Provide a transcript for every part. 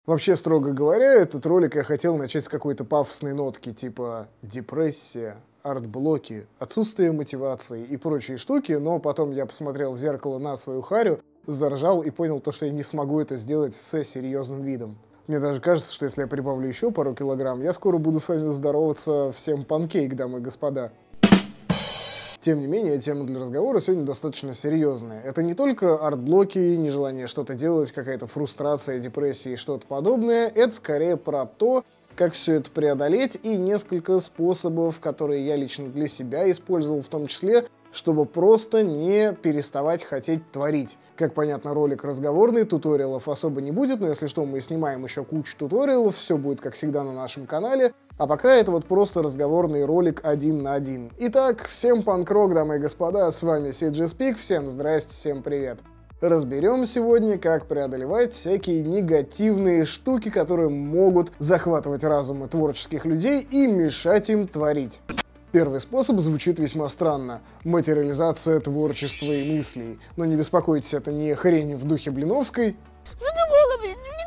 Вообще, строго говоря, этот ролик я хотел начать с какой-то пафосной нотки, типа депрессия, арт-блоки, отсутствие мотивации и прочие штуки, но потом я посмотрел в зеркало на свою харю, заржал и понял то, что я не смогу это сделать с серьезным видом. Мне даже кажется, что если я прибавлю еще пару килограмм, я скоро буду с вами здороваться всем панкейк, дамы и господа. Тем не менее, тема для разговора сегодня достаточно серьезная. Это не только арт-блоки, нежелание что-то делать, какая-то фрустрация, депрессия и что-то подобное. Это скорее про то, как все это преодолеть, и несколько способов, которые я лично для себя использовал, в том числе, чтобы просто не переставать хотеть творить. Как понятно, ролик разговорный, туториалов особо не будет, но если что, мы снимаем еще кучу туториалов, все будет как всегда на нашем канале. А пока это вот просто разговорный ролик 1 на 1. Итак, всем панк-рок, дамы и господа, с вами CGSpeak, всем здрасте, всем привет. Разберем сегодня, как преодолевать всякие негативные штуки, которые могут захватывать разумы творческих людей и мешать им творить. Первый способ звучит весьма странно – материализация творчества и мыслей. Но не беспокойтесь, это не хрень в духе Блиновской. Задумала, блин, мне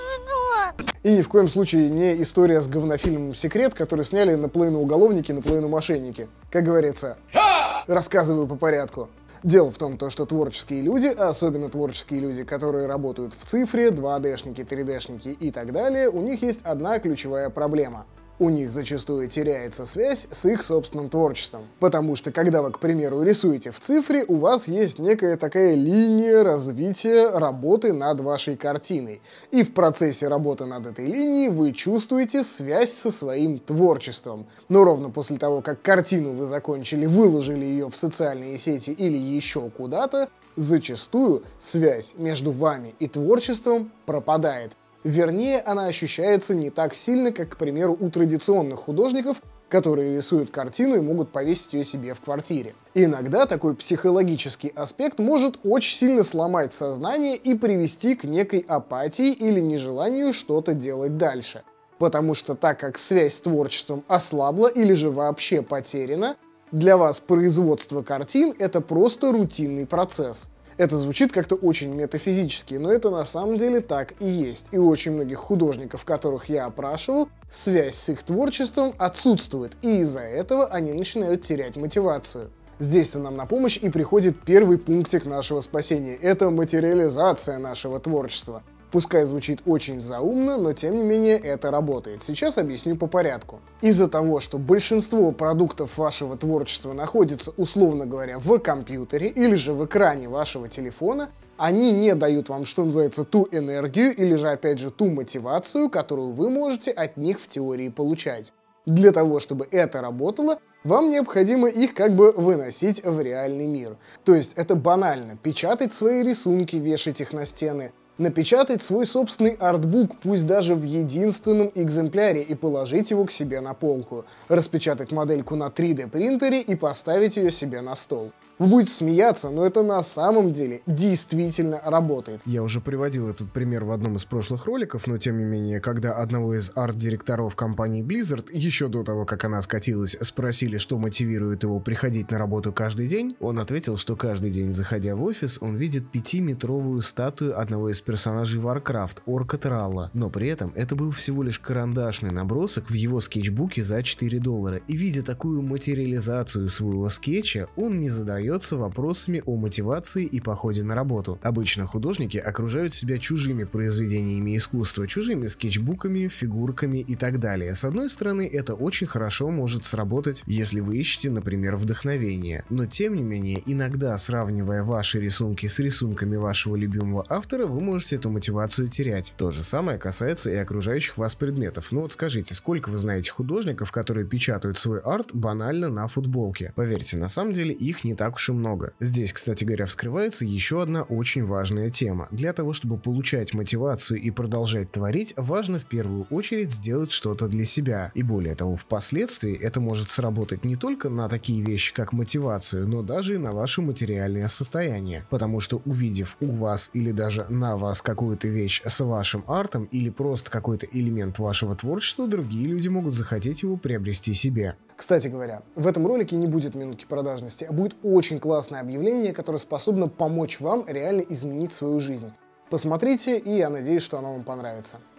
тоже задумала. И ни в коем случае не история с говнофильмом «Секрет», который сняли наполовину уголовники, наполовину мошенники. Как говорится, рассказываю по порядку. Дело в том, что творческие люди, особенно творческие люди, которые работают в цифре, 2D-шники, 3D-шники и так далее, у них есть одна ключевая проблема. У них зачастую теряется связь с их собственным творчеством. Потому что, когда вы, к примеру, рисуете в цифре, у вас есть некая такая линия развития работы над вашей картиной. И в процессе работы над этой линией вы чувствуете связь со своим творчеством. Но ровно после того, как картину вы закончили, выложили ее в социальные сети или еще куда-то, зачастую связь между вами и творчеством пропадает. Вернее, она ощущается не так сильно, как, к примеру, у традиционных художников, которые рисуют картину и могут повесить ее себе в квартире. Иногда такой психологический аспект может очень сильно сломать сознание и привести к некой апатии или нежеланию что-то делать дальше. Потому что так как связь с творчеством ослабла или же вообще потеряна, для вас производство картин — это просто рутинный процесс. Это звучит как-то очень метафизически, но это на самом деле так и есть. И у очень многих художников, которых я опрашивал, связь с их творчеством отсутствует, и из-за этого они начинают терять мотивацию. Здесь-то нам на помощь и приходит первый пунктик нашего спасения. Это материализация нашего творчества. Пускай звучит очень заумно, но тем не менее это работает. Сейчас объясню по порядку. Из-за того, что большинство продуктов вашего творчества находится, условно говоря, в компьютере или же в экране вашего телефона, они не дают вам, что называется, ту энергию или же, опять же, ту мотивацию, которую вы можете от них в теории получать. Для того, чтобы это работало, вам необходимо их как бы выносить в реальный мир. То есть это банально. Печатать свои рисунки, вешать их на стены, напечатать свой собственный артбук, пусть даже в единственном экземпляре, и положить его к себе на полку, распечатать модельку на 3D принтере и поставить ее себе на стол. Вы будете смеяться, но это на самом деле действительно работает. Я уже приводил этот пример в одном из прошлых роликов, но тем не менее, когда одного из арт-директоров компании Blizzard, еще до того, как она скатилась, спросили, что мотивирует его приходить на работу каждый день, он ответил, что каждый день, заходя в офис, он видит 5-метровую статую одного из персонажей Warcraft, орка Тралла, но при этом это был всего лишь карандашный набросок в его скетчбуке за $4, и видя такую материализацию своего скетча, он не задает вопросами о мотивации и походе на работу. Обычно художники окружают себя чужими произведениями искусства, чужими скетчбуками, фигурками и так далее. С одной стороны, это очень хорошо может сработать, если вы ищете, например, вдохновение. Но тем не менее, иногда, сравнивая ваши рисунки с рисунками вашего любимого автора, вы можете эту мотивацию терять. То же самое касается и окружающих вас предметов. Ну вот скажите, сколько вы знаете художников, которые печатают свой арт банально на футболке? Поверьте, на самом деле их не так уж и много. Здесь, кстати говоря, вскрывается еще одна очень важная тема. Для того, чтобы получать мотивацию и продолжать творить, важно в первую очередь сделать что-то для себя. И более того, впоследствии это может сработать не только на такие вещи, как мотивацию, но даже и на ваше материальное состояние. Потому что увидев у вас или даже на вас какую-то вещь с вашим артом или просто какой-то элемент вашего творчества, другие люди могут захотеть его приобрести себе. Кстати говоря, в этом ролике не будет минутки продажности, а будет очень классное объявление, которое способно помочь вам реально изменить свою жизнь. Посмотрите, и я надеюсь, что оно вам понравится.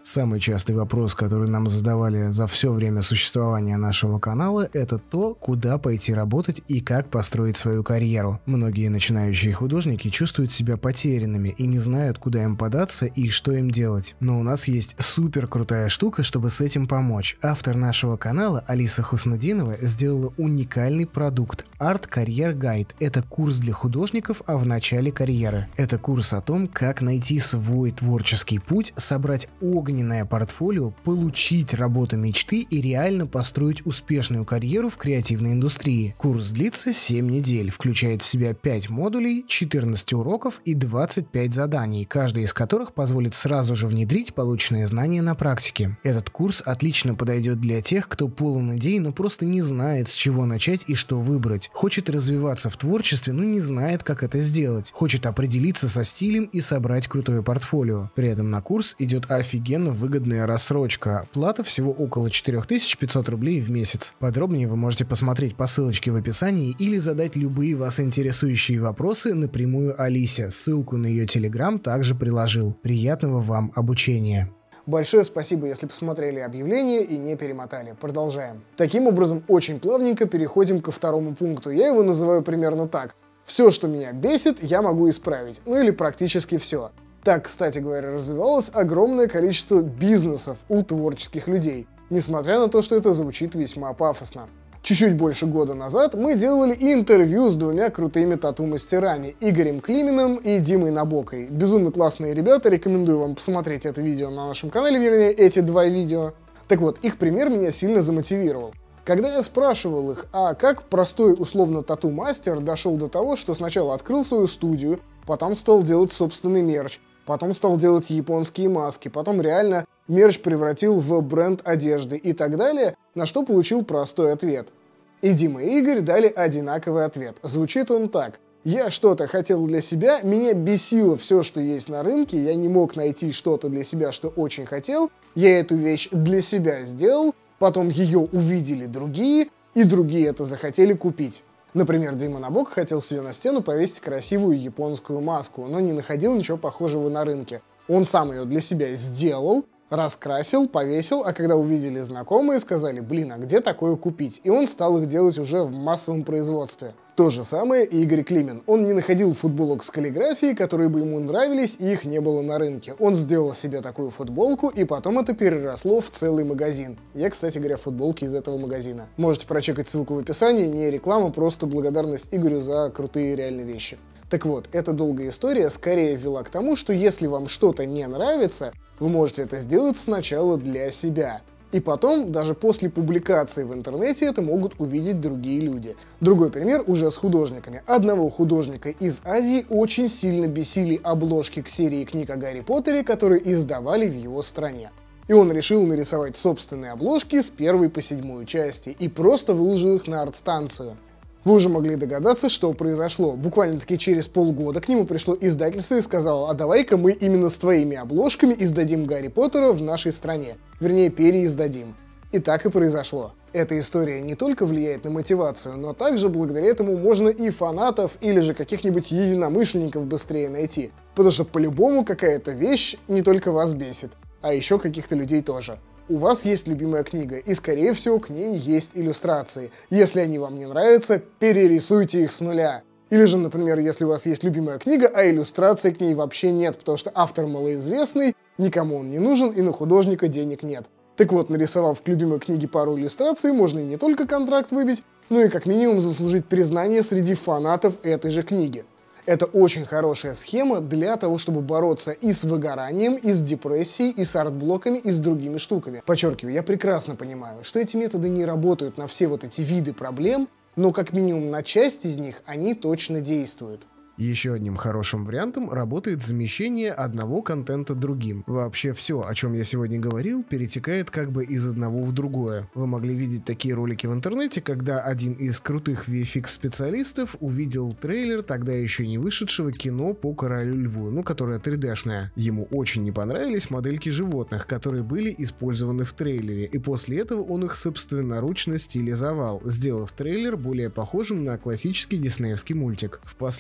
Самый частый вопрос, который нам задавали за все время существования нашего канала, это то, куда пойти работать и как построить свою карьеру. Многие начинающие художники чувствуют себя потерянными и не знают, куда им податься и что им делать. Но у нас есть супер крутая штука, чтобы с этим помочь. Автор нашего канала Алиса Хуснудинова сделала уникальный продукт Art Career Guide. Это курс для художников в начале карьеры. Это курс о том, как найти свой творческий путь, собрать огненное портфолио, получить работу мечты и реально построить успешную карьеру в креативной индустрии. Курс длится 7 недель, включает в себя 5 модулей, 14 уроков и 25 заданий, каждый из которых позволит сразу же внедрить полученные знания на практике. Этот курс отлично подойдет для тех, кто полон идей, но просто не знает, с чего начать и что выбрать. Хочет развиваться в творчестве, но не знает, как это сделать. Хочет определиться со стилем и собрать крутое портфолио. При этом на курс идет офигенно выгодная рассрочка. Плата всего около 4500 рублей в месяц. Подробнее вы можете посмотреть по ссылочке в описании или задать любые вас интересующие вопросы напрямую Алисе. Ссылку на ее телеграм также приложил. Приятного вам обучения! Большое спасибо, если посмотрели объявление и не перемотали. Продолжаем. Таким образом, очень плавненько переходим ко второму пункту. Я его называю примерно так. Все, что меня бесит, я могу исправить. Ну или практически все. Так, кстати говоря, развивалось огромное количество бизнесов у творческих людей, несмотря на то, что это звучит весьма пафосно. Чуть-чуть больше года назад мы делали интервью с двумя крутыми тату-мастерами, Игорем Климиным и Димой Набокой. Безумно классные ребята, рекомендую вам посмотреть это видео на нашем канале, вернее, эти два видео. Так вот, их пример меня сильно замотивировал. Когда я спрашивал их, а как простой условно тату-мастер дошел до того, что сначала открыл свою студию, потом стал делать собственный мерч, потом стал делать японские маски, потом реально мерч превратил в бренд одежды и так далее, на что получил простой ответ. И Дима и Игорь дали одинаковый ответ. Звучит он так. Я что-то хотел для себя, меня бесило все, что есть на рынке, я не мог найти что-то для себя, что очень хотел, я эту вещь для себя сделал, потом ее увидели другие, и другие это захотели купить. Например, Дима Набока хотел себе на стену повесить красивую японскую маску, но не находил ничего похожего на рынке. Он сам ее для себя сделал, раскрасил, повесил, а когда увидели знакомые, сказали, блин, а где такое купить? И он стал их делать уже в массовом производстве. То же самое и Игорь Климин. Он не находил футболок с каллиграфией, которые бы ему нравились, и их не было на рынке. Он сделал себе такую футболку, и потом это переросло в целый магазин. Я, кстати говоря, футболки из этого магазина. Можете прочекать ссылку в описании, не реклама, просто благодарность Игорю за крутые реальные вещи. Так вот, эта долгая история скорее вела к тому, что если вам что-то не нравится, вы можете это сделать сначала для себя. И потом, даже после публикации в интернете, это могут увидеть другие люди. Другой пример уже с художниками. Одного художника из Азии очень сильно бесили обложки к серии книг о Гарри Поттере, которые издавали в его стране. И он решил нарисовать собственные обложки с 1 по 7 части и просто выложил их на арт-станцию. Вы уже могли догадаться, что произошло. Буквально-таки через полгода к нему пришло издательство и сказало, а давай-ка мы именно с твоими обложками издадим Гарри Поттера в нашей стране. Вернее, переиздадим. И так и произошло. Эта история не только влияет на мотивацию, но также благодаря этому можно и фанатов или же каких-нибудь единомышленников быстрее найти. Потому что по-любому какая-то вещь не только вас бесит, а еще каких-то людей тоже. У вас есть любимая книга, и, скорее всего, к ней есть иллюстрации. Если они вам не нравятся, перерисуйте их с нуля. Или же, например, если у вас есть любимая книга, а иллюстраций к ней вообще нет, потому что автор малоизвестный, никому он не нужен, и на художника денег нет. Так вот, нарисовав к любимой книге пару иллюстраций, можно и не только контракт выбить, но и как минимум заслужить признание среди фанатов этой же книги. Это очень хорошая схема для того, чтобы бороться и с выгоранием, и с депрессией, и с артблоками, и с другими штуками. Подчеркиваю, я прекрасно понимаю, что эти методы не работают на все вот эти виды проблем, но как минимум на часть из них они точно действуют. Еще одним хорошим вариантом работает замещение одного контента другим. Вообще все, о чем я сегодня говорил, перетекает как бы из одного в другое. Вы могли видеть такие ролики в интернете, когда один из крутых VFX-специалистов увидел трейлер тогда еще не вышедшего кино по Королю Льву, которое 3D-шное. Ему очень не понравились модельки животных, которые были использованы в трейлере, и после этого он их собственноручно стилизовал, сделав трейлер более похожим на классический диснеевский мультик. Впоследствии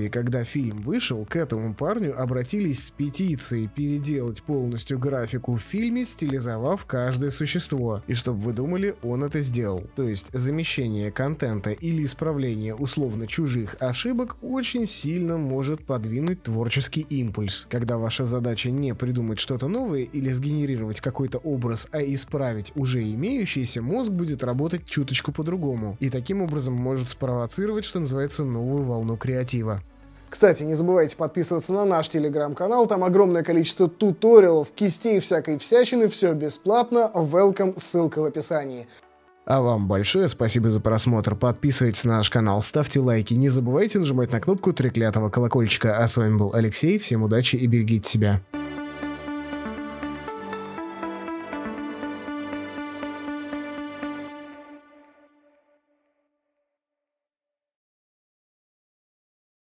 итоге, когда фильм вышел, к этому парню обратились с петицией переделать полностью графику в фильме, стилизовав каждое существо. И чтобы вы думали, он это сделал. То есть замещение контента или исправление условно чужих ошибок очень сильно может подвинуть творческий импульс. Когда ваша задача не придумать что-то новое или сгенерировать какой-то образ, а исправить уже имеющийся, мозг будет работать чуточку по-другому. И таким образом может спровоцировать, что называется, новую волну креатива. Кстати, не забывайте подписываться на наш телеграм-канал, там огромное количество туториалов, кистей, всякой всячины, все бесплатно, welcome, ссылка в описании. А вам большое спасибо за просмотр, подписывайтесь на наш канал, ставьте лайки, не забывайте нажимать на кнопку треклятого колокольчика. А с вами был Алексей, всем удачи и берегите себя.